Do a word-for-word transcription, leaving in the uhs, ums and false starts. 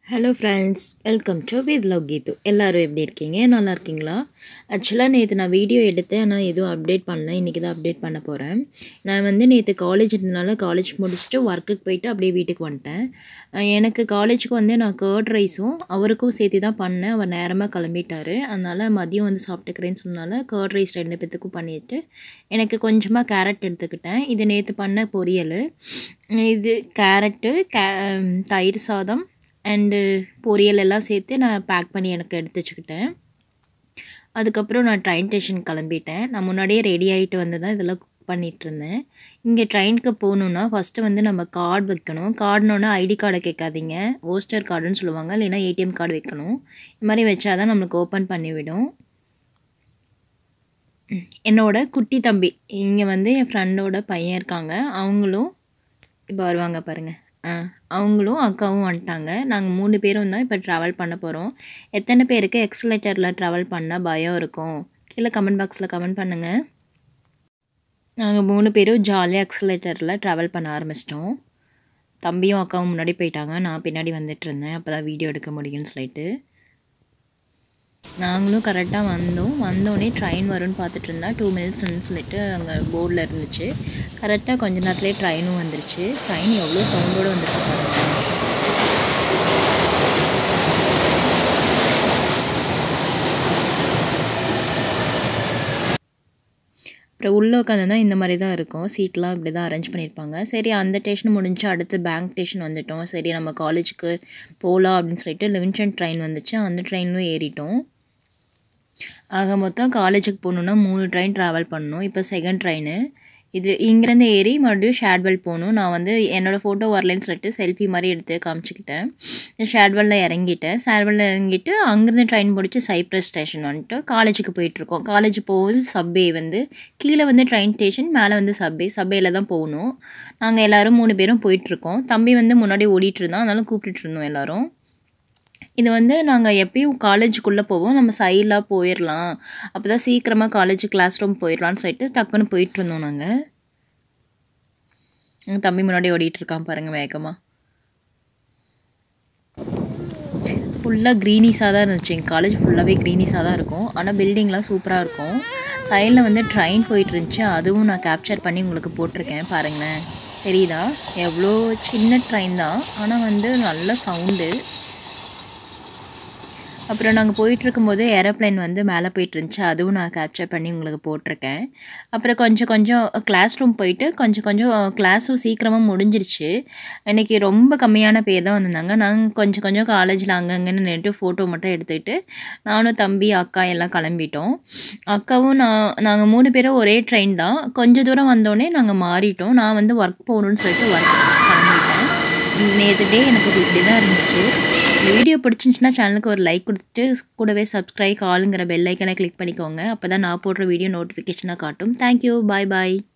Hello friends, welcome to Vlog Geethu. எல்லாரும் எப்படி இருக்கீங்க? நல்லா இருக்கீங்களா? Actually நேத்து நான் வீடியோ எடுத்தேன் ஆனா எதுவும் அப்டேட் பண்ணல. இன்னைக்கு தான் அப்டேட் பண்ண போறேன். நான் வந்து நேத்து காலேஜ்னால காலேஜ் முடிச்சிட்டு வர்க்குக்கு போயிட்டு அப்படியே வீட்டுக்கு வந்துட்டேன். எனக்கு காலேஜுக்கு வந்து நான் கர்ட் ரைஸும் அவருக்கும் சேர்த்து தான் பண்ணேன். அவர் நேரமா கிளம்பிட்டாரு. அதனால மதியம் வந்து சாப்பிட்டுக்கிறேன்னு சொன்னால கர்ட் ரைஸ் ரெண்டு பேத்துக்கும் பண்ணிட்டு எனக்கு கொஞ்சமா கேரட் எடுத்துக்கிட்டேன். இது நேத்து பண்ண பொரியல். இது கேரட், தயிர் சாதம் அண்டு பொரியல் எல்லாம் சேர்த்து நான் பேக் பண்ணி எனக்கு எடுத்து வச்சுக்கிட்டேன். அதுக்கப்புறம் நான் ட்ரெயின் ஸ்டேஷன் கிளம்பிட்டேன். நான் முன்னாடியே ரெடி ஆகிட்டு வந்து தான் இதெல்லாம் குக் பண்ணிகிட்ருந்தேன். இங்கே ட்ரெயினுக்கு போகணுன்னா ஃபஸ்ட்டு வந்து நம்ம கார்டு வைக்கணும். கார்டுனோன்னா ஐடி கார்டை கேட்காதீங்க, ஓஸ்டர் கார்டுன்னு சொல்லுவாங்க, இல்லைன்னா ஏடிஎம் கார்டு வைக்கணும். இது மாதிரி வச்சா தான் நம்மளுக்கு ஓப்பன் பண்ணிவிடும். என்னோட குட்டி தம்பி இங்கே வந்து என் ஃப்ரெண்டோட பையன் இருக்காங்க, அவங்களும் இப்போ வருவாங்க பாருங்கள். ஆ அவங்களும் அக்காவும் வந்துட்டாங்க. நாங்கள் மூணு பேரும் தான் இப்போ ட்ராவல் பண்ண போகிறோம். எத்தனை பேருக்கு எக்ஸலேட்டரில் ட்ராவல் பண்ணால் பயம் இருக்கும் கீழே கமெண்ட் பாக்ஸில் கமெண்ட் பண்ணுங்கள். நாங்கள் மூணு பேரும் ஜாலியாக எக்ஸலேட்டரில் ட்ராவல் பண்ண ஆரம்பிச்சிட்டோம். தம்பியும் அக்காவும் முன்னாடி போயிட்டாங்க, நான் பின்னாடி வந்துட்டு இருந்தேன். அப்போ தான் வீடியோ எடுக்க முடியும்னு சொல்லிட்டு நாங்களும் கரெக்டாக வந்தோம். வந்தோடனே ட்ரெயின் வரும்னு பார்த்துட்டு இருந்தா டூ மினிட்ஸ்ன்னு சொல்லிட்டு அங்கே போர்டில் இருந்துச்சு. கரெக்டாக கொஞ்ச நேரத்துலேயே ட்ரெயினும் வந்துருச்சு. ட்ரெயின் எவ்வளோ சவுண்டோடு வந்துருக்கு பாருங்க. அப்புறம் உள்ளே உட்காந்துதான் இந்த மாதிரி தான் இருக்கும். சீட்லாம் இப்படி தான் அரேஞ்ச் பண்ணியிருப்பாங்க. சரி, அந்த ஸ்டேஷன் முடிஞ்சு அடுத்து பேங்க் ஸ்டேஷன் வந்துவிட்டோம். சரி நம்ம காலேஜுக்கு போகலாம் அப்படின்னு சொல்லிட்டு லிவிங்ஸ்டன் ட்ரெயின் வந்துச்சு. அந்த ட்ரெயினும் ஏறிட்டோம். ஆக மொத்தம் காலேஜுக்கு போகணுன்னா மூணு ட்ரெயின் ட்ராவல் பண்ணணும். இப்போ செகண்ட் ட்ரெயின் இது. இங்கேருந்து ஏறி மறுபடியும் ஷேட்வெல் போகணும். நான் வந்து என்னோடய ஃபோட்டோ வரலன்னு சொல்லிட்டு செல்ஃபி மாதிரி எடுத்து காமிச்சிக்கிட்டேன். ஷேட்வெல்லில் இறங்கிட்டேன். ஷேட்வெல்லில் இறங்கிட்டு அங்கேருந்து ட்ரெயின் முடிச்சு சைப்ரஸ் ஸ்டேஷன் வந்துட்டு காலேஜுக்கு போயிட்டுருக்கோம். காலேஜ் போகுது சப்பே வந்து கீழே வந்து ட்ரெயின் ஸ்டேஷன், மேலே வந்து சப்பே. சப்பேயில் தான் போகணும். நாங்கள் எல்லோரும் மூணு பேரும் போயிட்டுருக்கோம். தம்பி வந்து முன்னாடி ஓடிட்டு இருந்தான், அதனால கூப்பிட்டுட்டு இருந்தோம் எல்லோரும். இது வந்து நாங்கள் எப்பயும் காலேஜுக்குள்ளே போவோம், நம்ம சைடாக போயிடலாம், அப்போ தான் சீக்கிரமாக காலேஜ் கிளாஸ் ரூம் போயிடலான்னு சொல்லிட்டு டக்குன்னு போயிட்டுருந்தோம். நாங்கள் எங்கள் தம்பி முன்னாடி ஓடிட்டுருக்கான் பாருங்கள் வேகமாக. ஃபுல்லாக க்ரீனிஸாக தான் இருந்துச்சு. எங்கள் காலேஜ் ஃபுல்லாகவே க்ரீனிஸாக தான் இருக்கும். ஆனால் பில்டிங்லாம் சூப்பராக இருக்கும். சைடில் வந்து ட்ரெயின் போயிட்டு இருந்துச்சு, அதுவும் நான் கேப்சர் பண்ணி உங்களுக்கு போட்டிருக்கேன் பாருங்களேன். தெரியுதா? எவ்வளோ சின்ன ட்ரெயின் தான், ஆனால் வந்து நல்ல சவுண்டு. அப்புறம் நாங்கள் போயிட்டுருக்கும்போது ஏரோப்ளைன் வந்து மேலே போயிட்டு இருந்துச்சு, அதுவும் நான் கேப்சர் பண்ணி உங்களுக்கு போட்டிருக்கேன். அப்புறம் கொஞ்சம் கொஞ்சம் கிளாஸ் ரூம் போயிட்டு கொஞ்சம் கொஞ்சம் கிளாஸும் சீக்கிரமாக முடிஞ்சிருச்சு. இன்றைக்கி ரொம்ப கம்மியான பேர் தான் வந்திருந்தாங்க. நாங்கள் கொஞ்சம் கொஞ்சம் காலேஜில் அங்கங்கன்னு நின்றுட்டு ஃபோட்டோ மட்டும் எடுத்துக்கிட்டு நானும் தம்பி அக்கா எல்லாம் கிளம்பிட்டோம். அக்காவும் நான் நாங்கள் மூணு பேரும் ஒரே ட்ரெயின் தான். கொஞ்சம் தூரம் வந்தோடனே நாங்கள் மாறிட்டோம். நான் வந்து ஒர்க் போகணுன்னு சொல்லிட்டு ஒர்க் கிளம்பிட்டேன். நேற்று டே எனக்கு இப்படி தான் இருந்துச்சு. இந்த வீடியோ பிடிச்சிருந்துச்சுன்னா சேனலுக்கு ஒரு லைக் கொடுத்துட்டு கூடவே சப்ஸ்கிரைப் ஆளுங்கிற பெல் ஐக்கனை கிளிக் பண்ணிக்கோங்க. அப்போ தான் நான் போடுற வீடியோ நோட்டிஃபிகேஷனாக காட்டும். தேங்க்யூ, பாய் பாய்.